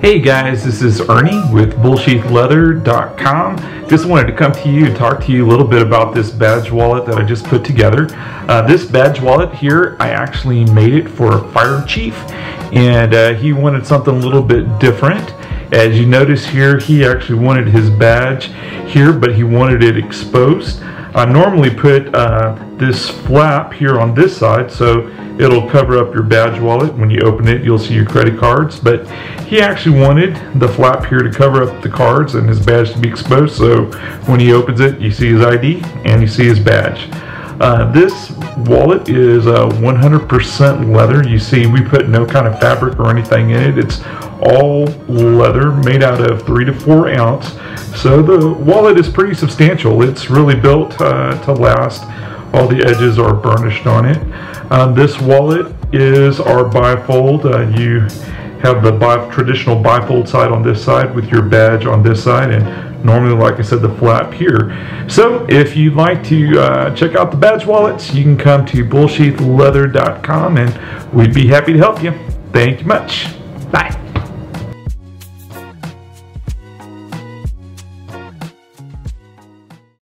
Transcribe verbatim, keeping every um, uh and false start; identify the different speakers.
Speaker 1: Hey guys, this is Ernie with bullsheath leather dot com. Just wanted to come to you and talk to you a little bit about this badge wallet that I just put together. Uh, this badge wallet here, I actually made it for a fire chief, and uh, he wanted something a little bit different. As you notice here, he actually wanted his badge here, but he wanted it exposed. I normally put uh, this flap here on this side, so it'll cover up your badge wallet. When you open it, you'll see your credit cards, but he actually wanted the flap here to cover up the cards and his badge to be exposed, so when he opens it, you see his I D and you see his badge. Uh, this wallet is uh, one hundred percent leather. You see, we put no kind of fabric or anything in it. It's all leather, made out of three to four ounce. So the wallet is pretty substantial. It's really built uh, to last. All the edges are burnished on it. Uh, this wallet is our bifold. Uh, you have the bi traditional bifold side on this side with your badge on this side, and normally, like I said, the flap here. So if you'd like to uh, check out the badge wallets, you can come to bullsheath leather dot com and we'd be happy to help you. Thank you much. Bye.